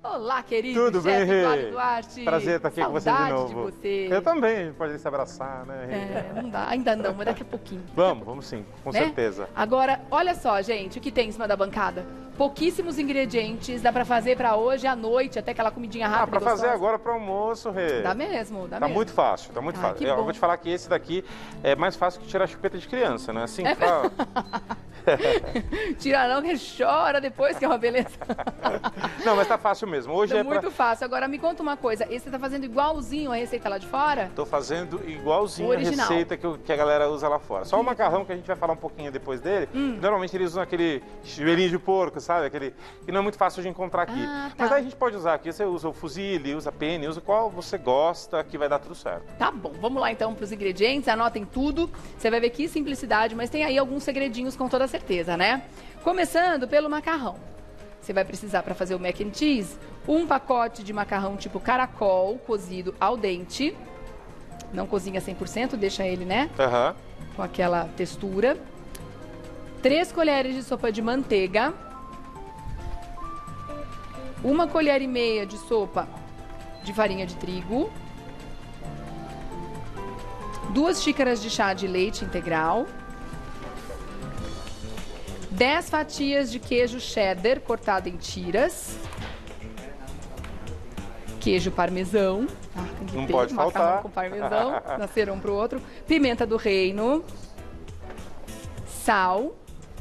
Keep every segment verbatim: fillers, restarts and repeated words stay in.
Olá, querido. Tudo chefe bem, Flávio Duarte. Prazer estar aqui Saudade com você de novo. de você. Eu também, a gente pode se abraçar, né? É, não dá, ainda não, mas daqui a pouquinho. Vamos, vamos sim, com né? certeza. Agora, olha só, gente, o que tem em cima da bancada? Pouquíssimos ingredientes, dá pra fazer pra hoje à noite, até aquela comidinha rápida. Ah, pra fazer gostosa. agora pro almoço, Rê. Dá mesmo, dá Tá mesmo. muito fácil, tá muito Ah, fácil. que Eu bom. vou te falar que esse daqui é mais fácil que tirar a chupeta de criança, né? Assim, É. pra... Tira não que chora depois, que é uma beleza. Não, mas tá fácil mesmo. Hoje Tá é muito pra... fácil. Agora me conta uma coisa, esse você tá fazendo igualzinho a receita lá de fora? Tô fazendo igualzinho O a original. receita que, o- que a galera usa lá fora. Só o macarrão que a gente vai falar um pouquinho depois dele. Hum. Normalmente eles usam aquele joelhinho de porco, sabe? Aquele que não é muito fácil de encontrar aqui. Ah, tá. Mas aí a gente pode usar aqui. Você usa o fusilli, usa a penne, usa qual você gosta, que vai dar tudo certo. Tá bom, vamos lá então para os ingredientes, anotem tudo. Você vai ver que simplicidade, mas tem aí alguns segredinhos com toda certeza, né? Começando pelo macarrão. Você vai precisar para fazer o mac and cheese, um pacote de macarrão tipo caracol, cozido ao dente. Não cozinha cem por cento, deixa ele, né, Aham. com aquela textura. Três colheres de sopa de manteiga. Uma colher e meia de sopa de farinha de trigo. Duas xícaras de chá de leite integral. dez fatias de queijo cheddar cortado em tiras. Queijo parmesão. Ah, tem que Não ter pode macarrão faltar. com parmesão. Nasceram um pro outro. Pimenta do reino. Sal.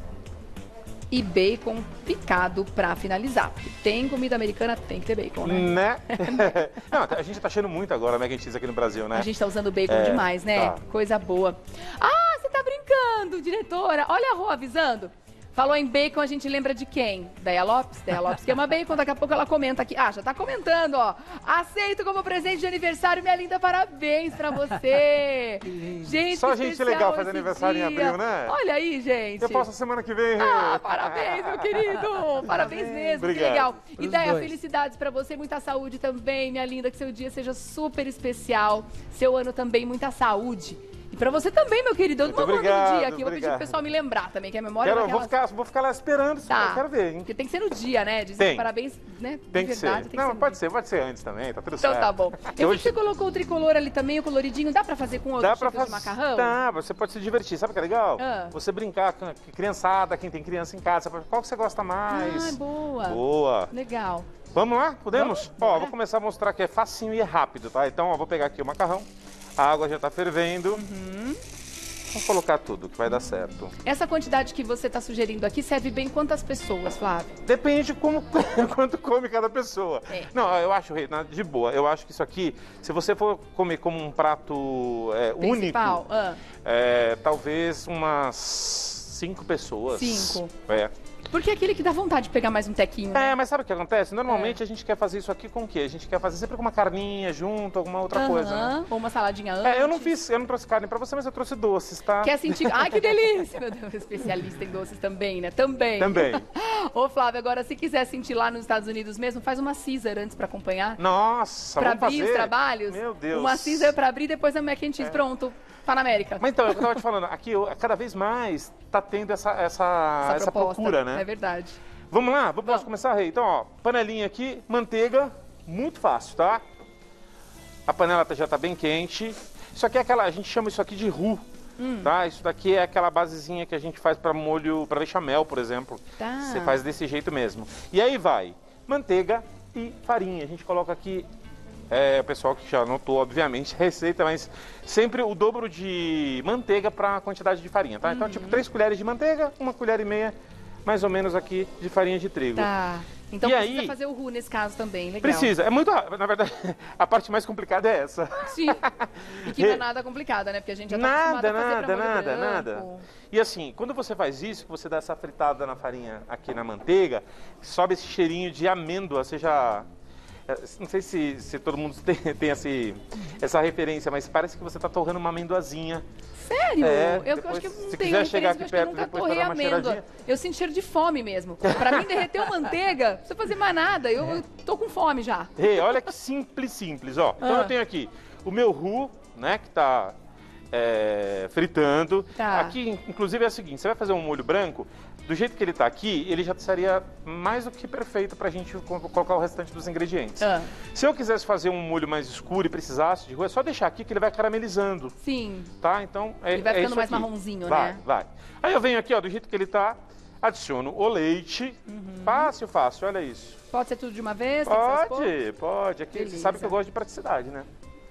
E bacon picado pra finalizar. Porque tem comida americana, tem que ter bacon, né? Né? Não, a gente tá achando muito agora mac and cheese aqui no Brasil, né? A gente tá usando bacon É, demais, né? tá. Coisa boa. Ah, você tá brincando, diretora. Olha a Rô avisando. Falou em bacon, a gente lembra de quem? Deia Lopes? Deia Lopes que ama bacon, daqui a pouco ela comenta aqui. Ah, já tá comentando, ó. Aceito como presente de aniversário, minha linda, parabéns pra você. Gente, Só que gente especial legal fazer esse aniversário em dia. abril, né? Olha aí, gente. Eu posso semana que vem. Ah, parabéns, meu querido! Parabéns mesmo, que Obrigado. legal. E Pros Deia, dois. felicidades pra você, muita saúde também, minha linda, que seu dia seja super especial, seu ano também, muita saúde. E pra você também, meu querido, eu não Muito vou mandando obrigado, dia aqui, eu vou pedir pro obrigado. pessoal me lembrar também, que a memória Quero, é vou, daquelas... ficar, vou ficar lá esperando, Tá. eu quero ver, hein? Porque tem que ser no dia, né? Dizem Tem. que parabéns, né? Tem de que verdade, ser. tem Não, que ser pode no ser, pode ser antes também, tá tudo Então certo. tá bom. Eu vi Hoje- que você colocou o tricolor ali também, o coloridinho. Dá pra fazer com outros Dá pra tipos fazer. de macarrão? Tá, você pode se divertir. Sabe o que é legal? Ah. Você brincar com a criançada, quem tem criança em casa. Qual que você gosta mais? Ah, boa. Boa. Legal. Vamos lá? Podemos? Vamos? Ó, Bora. vou começar a mostrar que é facinho e é rápido, tá? Então, ó, vou pegar aqui o macarrão. A água já tá fervendo. Uhum. Vamos colocar tudo, que vai dar certo. Essa quantidade que você tá sugerindo aqui serve bem quantas pessoas, Flávio? Depende como, quanto come cada pessoa. É. Não, eu acho, Rei, na- de boa, eu acho que isso aqui, se você for comer como um prato é, único, Principal? Ah. é, talvez umas cinco pessoas. Cinco. É. Porque é aquele que dá vontade de pegar mais um tequinho, né? É, mas sabe o que acontece? Normalmente a gente quer fazer isso aqui com o quê? A gente quer fazer sempre com uma carninha junto, alguma outra coisa, né? Aham, ou uma saladinha antes. É, eu não fiz, eu não trouxe carne pra você, mas eu trouxe doces, tá? Quer sentir... Ai, que delícia! Meu Deus, especialista em doces também, né? Também. Também. Ô, Flávio, agora se quiser sentir lá nos Estados Unidos mesmo, faz uma Caesar antes pra acompanhar. Nossa, Pra vamos abrir fazer? os trabalhos. Meu Deus. Uma Caesar pra abrir, depois a mac and cheese. Pronto, tá na América. Mas então, é o que eu tava te falando, aqui eu- cada vez mais tá tendo essa, essa, essa, proposta, procura, né? É verdade. Vamos lá? Posso Vamos. começar, Rei? Então, ó, panelinha aqui, manteiga, muito fácil, tá? A panela tá- já tá bem quente. Isso aqui é aquela, a gente chama isso aqui de roux, Hum. tá? Isso daqui é aquela basezinha que a gente faz para molho, para bechamel, por exemplo. Tá. Você faz desse jeito mesmo. E aí vai manteiga e farinha. A gente coloca aqui, é, o pessoal que já anotou, obviamente, a receita, mas sempre o dobro de manteiga para a quantidade de farinha, tá? Então, Uhum. tipo, três colheres de manteiga, uma colher e meia, mais ou menos aqui, de farinha de trigo. Tá. Então E precisa aí- fazer o roux nesse caso também, legal. Precisa, é muito rápido. Na verdade, a parte mais complicada é essa. Sim. E que não é nada complicada, né? Porque a gente já tá acostumado Nada, a fazer nada, pra molho nada, branco. nada. E assim, quando você faz isso, que você dá essa fritada na farinha aqui na manteiga, sobe esse cheirinho de amêndoa, você já... é, Não sei se, se todo mundo tem, tem esse, essa referência, mas parece que você está torrando uma amendoazinha. Sério? É, eu depois, acho que eu não se tenho quiser chegar referência, aqui eu acho que eu perto nunca depois pra torrei dar uma amêndoa. cheiradinha. Eu sinto cheiro de fome mesmo. Pra mim, derreteu manteiga, não precisa fazer mais nada. Eu, eu tô com fome já. Ei, olha que simples, simples, ó. Então Ah. eu tenho aqui o meu roux, né, que tá é, fritando. Tá. Aqui, inclusive, é o seguinte, você vai fazer um molho branco, do jeito que ele está aqui, ele já seria mais do que perfeito para a gente colocar o restante dos ingredientes. Ah. Se eu quisesse fazer um molho mais escuro e precisasse de rua, é só deixar aqui que ele vai caramelizando. Sim. Tá? Então, é, ele vai ficando é mais aqui. marronzinho, vai, né? Vai, vai. Aí eu venho aqui, ó, do jeito que ele está, adiciono o leite. Uhum. Fácil, fácil, olha isso. Pode ser tudo de uma vez? Pode, pode. Aqui, você sabe que eu gosto de praticidade, né?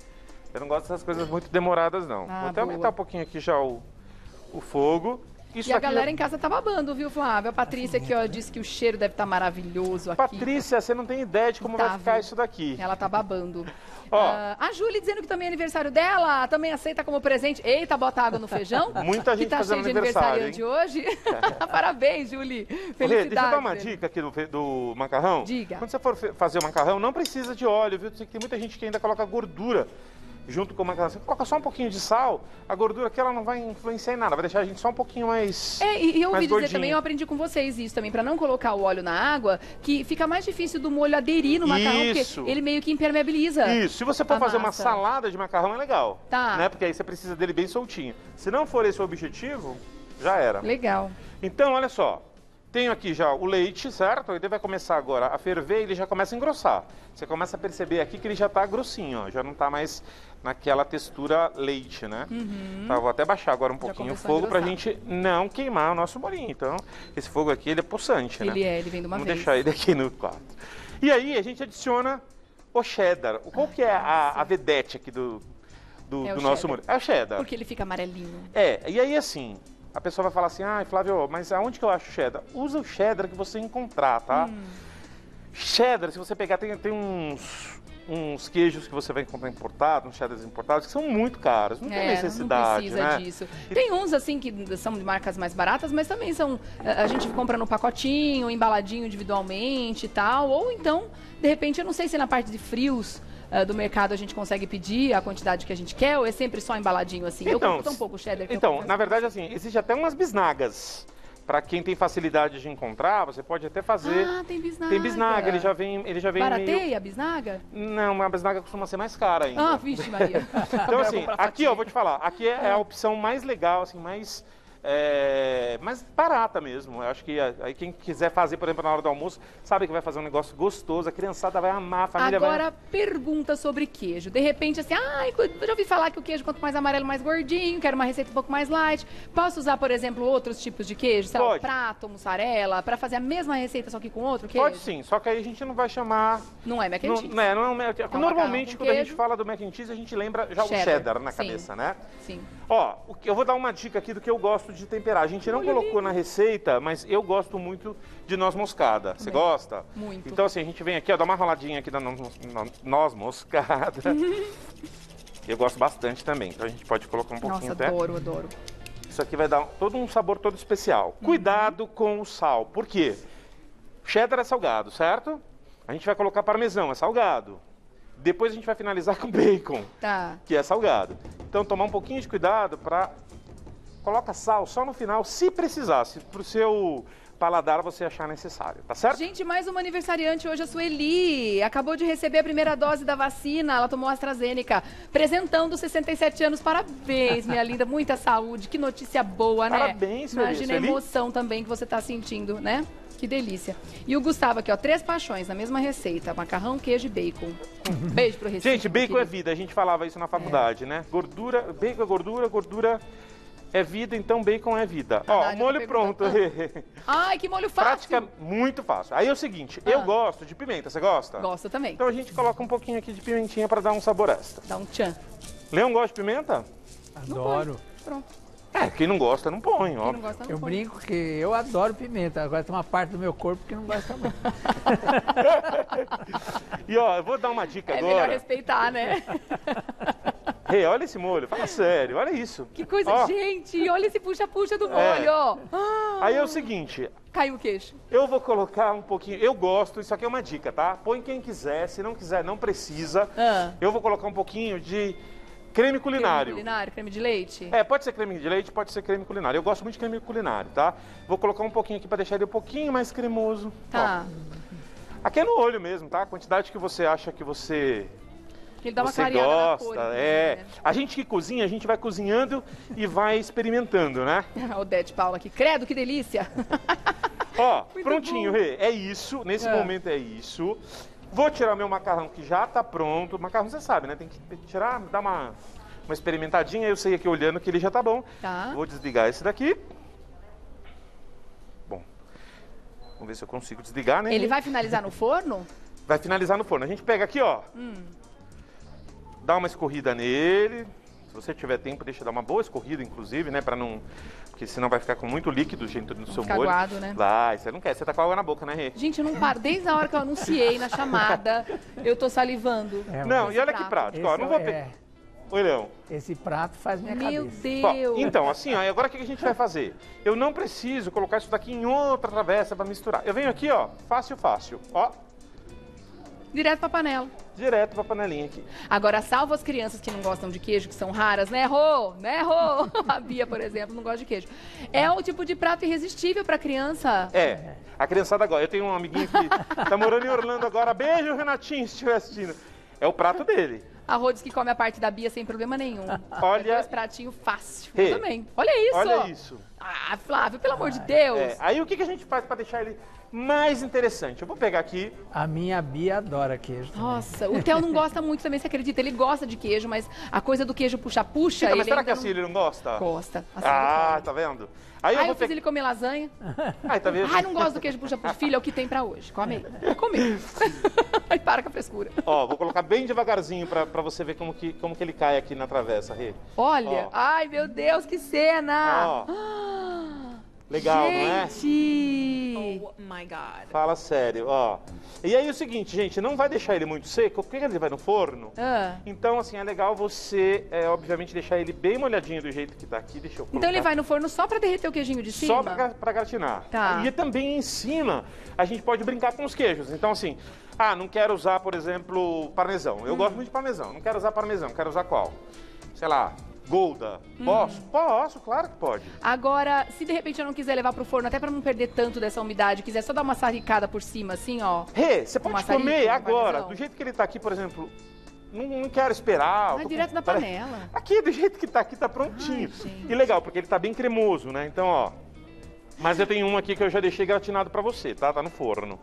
Eu não gosto dessas coisas muito demoradas, não. Ah, Vou até aumentar um pouquinho aqui já o, o fogo. Isso e a aqui galera já... em casa tá babando, viu, Flávio? A Patrícia aqui, ó, disse que o cheiro deve estar tá maravilhoso aqui. Patrícia, você não tem ideia de como tá, vai ficar viu? Isso daqui. Ela tá babando. Ó, uh, a Júlia dizendo que também é aniversário dela, também aceita como presente. Eita, bota água no feijão. Muita gente que tá fazendo cheio de aniversário, de hoje. Parabéns, Júlia. Felicidades. Rê, deixa eu dar uma dica aqui do, do macarrão. Diga. Quando você for fazer o macarrão, não precisa de óleo, viu? Tem muita gente que ainda coloca gordura junto com o macarrão. Você coloca só um pouquinho de sal, a gordura aqui ela não vai influenciar em nada, vai deixar a gente só um pouquinho mais É, e eu ouvi dizer gordinho. também, eu aprendi com vocês isso também, pra não colocar o óleo na água, que fica mais difícil do molho aderir no macarrão, isso. porque ele meio que impermeabiliza. Isso, se você for fazer uma salada de macarrão é legal, tá. né? Porque aí você precisa dele bem soltinho. Se não for esse o objetivo, já era. Legal. Então, olha só. Tenho aqui já o leite, certo? Ele vai começar agora a ferver e ele já começa a engrossar. Você começa a perceber aqui que ele já está grossinho, ó, já não está mais naquela textura leite, né? Uhum. Tá, vou até baixar agora um pouquinho o fogo para a gente não queimar o nosso molinho. Então, esse fogo aqui ele é possante, ele né? Ele é, ele vem de uma Vamos vez. deixar ele aqui no quarto. E aí a gente adiciona o cheddar. Qual que é a, a vedete aqui do, do, é do nosso molho? É o cheddar. Porque ele fica amarelinho. É, e aí assim... A pessoa vai falar assim, ah, Flávio, mas aonde que eu acho cheddar? Usa o cheddar que você encontrar, tá? Hum. Cheddar, se você pegar, tem, tem uns, uns queijos que você vai encontrar importados, uns cheddars importados, que são muito caros, não é, tem necessidade, não precisa né? disso. Tem uns, assim, que são de marcas mais baratas, mas também são, a gente compra no pacotinho, embaladinho individualmente e tal, ou então, de repente, eu não sei se na parte de frios, Uh, do mercado a gente consegue pedir a quantidade que a gente quer ou é sempre só embaladinho assim? Então, eu compro tão pouco cheddar que Então, eu na verdade, assim, existe até umas bisnagas. Para quem tem facilidade de encontrar, você pode até fazer... Ah, tem bisnaga. Tem bisnaga, ele já vem, ele já vem Barateia meio... a bisnaga? Não, a bisnaga costuma ser mais cara ainda. Ah, vixe Maria. Então, assim, aqui, ó, vou te falar, aqui é, é a opção mais legal, assim, mais... É, mais barata mesmo. Eu acho que aí quem quiser fazer, por exemplo, na hora do almoço, sabe que vai fazer um negócio gostoso, a criançada vai amar, a família Agora, vai... pergunta sobre queijo. De repente, assim, ah, eu já ouvi falar que o queijo quanto mais amarelo, mais gordinho, quero uma receita um pouco mais light. Posso usar, por exemplo, outros tipos de queijo? Sei lá, prato, mussarela, para fazer a mesma receita, só que com outro queijo? Pode sim, só que aí a gente não vai chamar... Não é mac and cheese. Não, é, não é um mac... é Normalmente, quando queijo. a gente fala do mac and cheese, a gente lembra já cheddar. o cheddar na Sim. cabeça, né? Sim. Ó, eu vou dar uma dica aqui do que eu gosto de temperar. A gente não colocou na receita, mas eu gosto muito de noz moscada. Você gosta? Muito. Então, assim, a gente vem aqui, ó, dá uma roladinha aqui da noz, noz moscada. Eu gosto bastante também, então a gente pode colocar um pouquinho Nossa, até. adoro, adoro. Isso aqui vai dar todo um sabor todo especial. Uhum. Cuidado com o sal, por quê? Cheddar é salgado, certo? A gente vai colocar parmesão, é salgado. Depois a gente vai finalizar com bacon, tá. que é salgado. Então, tomar um pouquinho de cuidado para... Coloca sal só no final, se precisar, se pro seu paladar você achar necessário, tá certo? Gente, mais uma aniversariante hoje, a Sueli. Acabou de receber a primeira dose da vacina, ela tomou a AstraZeneca. Presentão dos sessenta e sete anos, parabéns, minha linda, muita saúde, que notícia boa, né? Parabéns, Sueli. Imagina a emoção também que você tá sentindo, né? Que delícia. E o Gustavo aqui, ó, três paixões na mesma receita, macarrão, queijo e bacon. Beijo pro Recife. Gente, bacon querido. é vida, a gente falava isso na faculdade, é. né? Gordura, bacon é gordura, gordura... É vida, então bacon é vida. Ah, ó, molho pronto. Ai, que molho fácil. Prática muito fácil. Aí é o seguinte, ah. eu gosto de pimenta, você gosta? Gosto também. Então a gente coloca um pouquinho aqui de pimentinha para dar um sabor extra. Dá um tchan. Leão gosta de pimenta? Adoro. Pronto. É, quem não gosta não põe, quem ó. Não gosta, não eu põe. brinco que eu adoro pimenta, agora tem uma parte do meu corpo que não gosta muito. E ó, eu vou dar uma dica é agora. É melhor respeitar, né? Hey, olha esse molho, fala sério, olha isso. Que coisa, ó. gente, olha esse puxa-puxa do molho, é. ó. Ah. Aí é o seguinte... Caiu o queixo. Eu vou colocar um pouquinho, eu gosto, isso aqui é uma dica, tá? Põe quem quiser, se não quiser, não precisa. Ah. Eu vou colocar um pouquinho de... Creme culinário. Creme culinário, creme de leite? É, pode ser creme de leite, pode ser creme culinário. Eu gosto muito de creme culinário, tá? Vou colocar um pouquinho aqui para deixar ele um pouquinho mais cremoso. Tá. Ó. Aqui é no olho mesmo, tá? A quantidade que você acha que você Ele dá uma você clareada na gosta, cor, é. né? A gente que cozinha, a gente vai cozinhando e vai experimentando, né? O Dete Paula aqui. Credo, que delícia! Ó, Muito prontinho, bom. Rê. É isso, nesse É. momento é isso. Vou tirar meu macarrão que já tá pronto. Macarrão você sabe, né? Tem que tirar, dar uma, uma experimentadinha. Eu sei aqui olhando que ele já tá bom. Tá. Vou desligar esse daqui. Bom, vamos ver se eu consigo desligar, né? Ele Rê? vai finalizar no forno? Vai finalizar no forno. A gente pega aqui, ó. Hum. Dá uma escorrida nele. Se você tiver tempo, deixa dar uma boa escorrida, inclusive, né? Pra não... Porque senão vai ficar com muito líquido dentro do seu ficar molho. aguado, né? Vai, você não quer. Você tá com água na boca, né, Rê? Gente, eu não paro. Desde a hora que eu anunciei na chamada, eu tô salivando. É, Não, mas e olha que prato. prático, esse ó. Não vou é- pegar... Oi, Leão. Esse prato faz minha Meu cabeça. Bom, Deus! então, assim, ó, e agora o que a gente vai fazer? Eu não preciso colocar isso daqui em outra travessa para misturar. Eu venho aqui, ó, fácil, fácil, ó, Direto pra panela. direto pra panelinha aqui. Agora, salvo as crianças que não gostam de queijo, que são raras, né, Rô? Né, Rô? A Bia, por exemplo, não gosta de queijo. É o tipo de prato irresistível pra criança. É, a criançada agora, eu tenho um amiguinho que tá morando em Orlando agora, beijo, Renatinho, se estiver assistindo. É o prato dele. A Rô diz que come a parte da Bia sem problema nenhum. Olha- Dois pratinhos fácil. Rê, Eu também. Olha isso! Olha isso. Ah, Flávio, pelo amor de Deus! É, aí o que, que a gente faz para deixar ele mais interessante? Eu vou pegar aqui, A minha Bia adora queijo. também. Nossa, o Theo não gosta muito também, você acredita? Ele gosta de queijo, mas a coisa do queijo puxa-puxa, Fica, ele mas será ainda que a não Cília não gosta? gosta. Assim, Ah, ele come. tá vendo? Aí eu Ai, vou eu fiz pegar... ele comer lasanha. Ai, tá vendo? Ai, não gosto do queijo puxa-puxa. Filho, é o que tem pra hoje. Come aí. Vai comer. Ai, para com a frescura. Ó, vou colocar bem devagarzinho pra, pra você ver como que, como que ele cai aqui na travessa, Rê. Olha. Ó. Ai, meu Deus, que cena. Ó. Ah, Legal, não é? gente. Oh my God. Fala sério, ó. E aí é o seguinte, gente, não vai deixar ele muito seco, porque ele vai no forno. Ah. Então, assim, é legal você, é, obviamente, deixar ele bem molhadinho do jeito que tá aqui. Deixa eu colocar. Então ele vai no forno só pra derreter o queijinho de cima? Só pra, pra gratinar. Tá. E também em cima, a gente pode brincar com os queijos. Então, assim, ah, não quero usar, por exemplo, parmesão. Eu Hum. gosto muito de parmesão. Não quero usar parmesão, quero usar qual? Sei lá, Gouda. Posso? Hum. Posso, claro que pode. Agora, se de repente eu não quiser levar pro forno, até pra não perder tanto dessa umidade, quiser só dar uma sarricada por cima, assim, ó. Rê, você Um pode maçarico, comer um agora, parmesão. do jeito que ele tá aqui, por exemplo. Não, não quero esperar. eu Vai tô direto com- da pare- panela. Aqui, do jeito que tá aqui, tá prontinho. Ai, gente. E legal, porque ele tá bem cremoso, né? Então, ó. Mas eu tenho um aqui que eu já deixei gratinado pra você, tá? Tá no forno.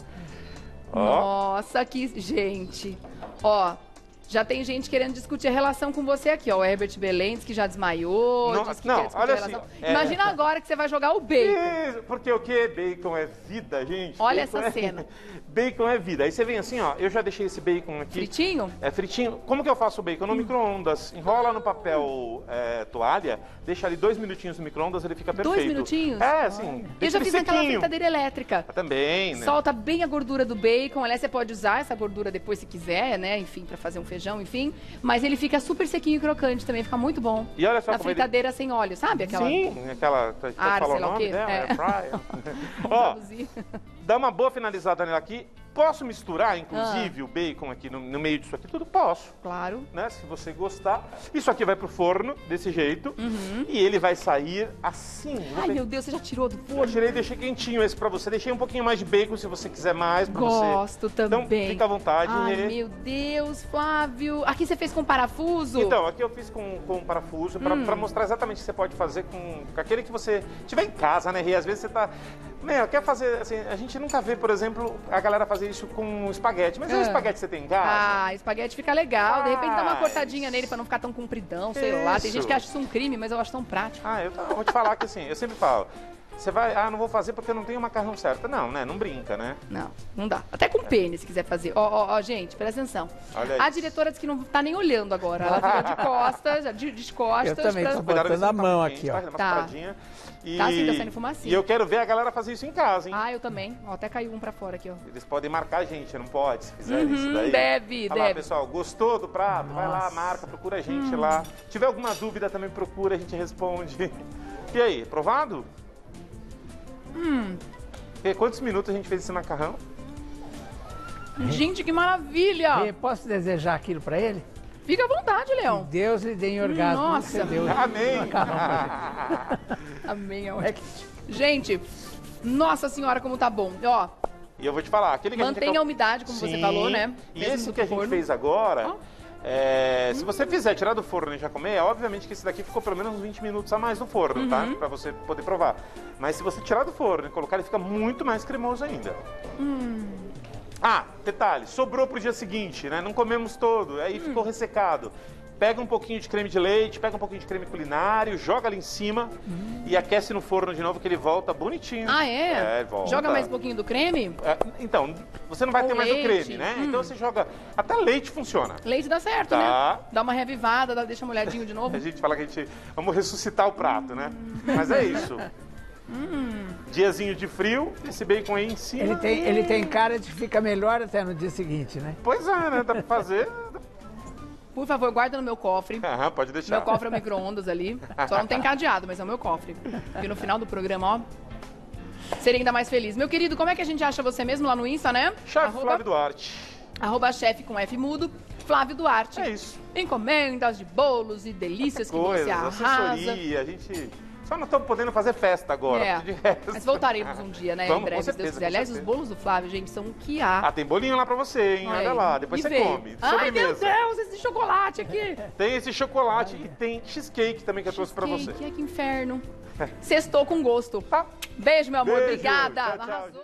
Ó. Nossa, que... Gente, ó... Já tem gente querendo discutir a relação com você aqui, ó. O Herbert Belens, que já desmaiou, Não, disse que não, quer discutir olha a relação. assim, é- Imagina agora que você vai jogar o bacon. Isso, porque o que? Bacon é vida, gente. Olha Bacon essa é- cena. Bacon é vida. Aí você vem assim, ó. Eu já deixei esse bacon aqui. Fritinho? É fritinho. Como que eu faço o bacon? No micro-ondas. Enrola no papel é, toalha, deixa ali dois minutinhos no micro-ondas, ele fica perfeito. Dois minutinhos? É, assim. Eu deixa já ele fiz naquela sequinho. fritadeira elétrica. Também, né? Solta bem a gordura do bacon. Aliás, você pode usar essa gordura depois se quiser, né? Enfim, pra fazer um feijão, enfim. Mas ele fica super sequinho e crocante também, fica muito bom. E olha só Na como ele... fritadeira sem óleo, sabe? Aquela... Sim, aquela... Pode Ar, falar sei o lá o nome quê. dela? É. É fryer. Vamos Ó, traduzir. dá uma boa finalizada nela aqui. Posso misturar, Ah. inclusive, o bacon aqui no, no meio disso aqui? Tudo posso. Claro. Né? Se você gostar. Isso aqui vai pro forno, desse jeito. E ele vai sair assim. Vou Uhum. Ai, pe- meu Deus, você já tirou do Eu forno? tirei e deixei quentinho esse pra você. Deixei um pouquinho mais de bacon se você quiser mais. Pra Gosto você. também. Então, fica à vontade. Ai, Rê. meu Deus, Flávio. Aqui você fez com parafuso? Então, aqui eu fiz com, com parafuso pra, Hum. pra mostrar exatamente o que você pode fazer com, com aquele que você tiver em casa, né, Rê? Às vezes você tá... Meu, quer fazer, assim, a gente nunca vê, por exemplo, a galera fazer isso com espaguete. Mas é o Ah. espaguete que você tem em casa? Ah, espaguete fica legal. De repente dá uma Faz. cortadinha nele pra não ficar tão compridão, sei lá. Tem Isso. gente que acha isso um crime, mas eu acho tão prático. Ah, eu, eu vou te falar que assim, eu sempre falo, você vai, ah, não vou fazer porque eu não tenho o macarrão certo. Não, né? Não brinca, né? Não, não dá. Até com pene, se quiser fazer. Ó, ó, ó, gente, presta atenção. Olha A isso. diretora disse que não tá nem olhando agora. Ela virou de costas, já de, de costas. Eu também pra- tô Cuidado, botando esse a tá mão quente, aqui, ó. vai, dá uma Tá. sopradinha. E, Tá, sim, tá saindo fumacinha. E eu quero ver a galera fazer isso em casa, hein? Ah, eu também. Ó, até caiu um pra fora aqui, ó. Eles podem marcar a gente, não pode, se fizerem Uhum, isso daí. deve, Olha lá, deve. pessoal, gostou do prato? Vai lá, Nossa. marca, procura a gente Hum. lá. Se tiver alguma dúvida também procura, a gente responde. E aí, provado? Hum. E quantos minutos a gente fez esse macarrão? Gente, que maravilha! Rê, posso desejar aquilo pra ele? Fica à vontade, Que Leão. Deus lhe dê em orgasmo. Nossa. Você deu Amém! macarrão pra Amém, é ele. ótimo. Gente, nossa senhora, como tá bom. Ó, E eu vou te falar, aquele que a gente... mantenha a umidade, como você falou, né? E Mesmo esse do que a gente forno. fez agora, Ó. É, se você fizer, tirar do forno e já comer, é obviamente que esse daqui ficou pelo menos uns vinte minutos a mais no forno, tá? Pra você poder provar. Mas se você tirar do forno e colocar, ele fica muito mais cremoso ainda. Hum. Ah, detalhe, sobrou pro dia seguinte, né? Não comemos todo, aí ficou ressecado. Pega um pouquinho de creme de leite, pega um pouquinho de creme culinário, joga ali em cima hum. e aquece no forno de novo que ele volta bonitinho. Ah, é? É, volta. Joga mais um pouquinho do creme? É, então, você não vai Ou ter mais o leite. creme, né? Hum. Então você joga... Até leite funciona. Leite dá certo, Tá. né? Dá uma revivada, dá- deixa molhadinho de novo. A gente fala que a gente... Vamos ressuscitar o prato, né? Mas é isso. Hum. Diazinho de frio, esse bacon aí em cima. Ele tem, ele tem cara de que fica melhor até no dia seguinte, né? Pois é, né? Dá pra fazer. Por favor, guarda no meu cofre. Aham, pode deixar. Meu cofre é o micro-ondas ali. Só não tem cadeado, mas é o meu cofre. E no final do programa, ó, seria ainda mais feliz. Meu querido, como é que a gente acha você mesmo lá no Insta, né? Chefe Arroba- Flávio Duarte. Arroba chefe com F mudo, Flávio Duarte. É isso. Encomendas de bolos e delícias que Coisas, você arrasa. assessoria, a gente... Só não estamos podendo fazer festa agora. É, de resto. mas voltaremos um dia, né? Vamos, em breve, com se Deus certeza, quiser. com Aliás, os certeza. bolos do Flávio, gente, são o que há. Ah, tem bolinho lá pra você, hein? Olha aí. lá, depois E você veio. come. Ai, meu Sobremesa. Deus, esse chocolate aqui. Tem esse chocolate e tem cheesecake também que eu trouxe pra você. Cheesecake, que inferno. Sextou com gosto. Beijo, meu amor. Beijo, Obrigada. tchau, tchau, Arrasou. gente.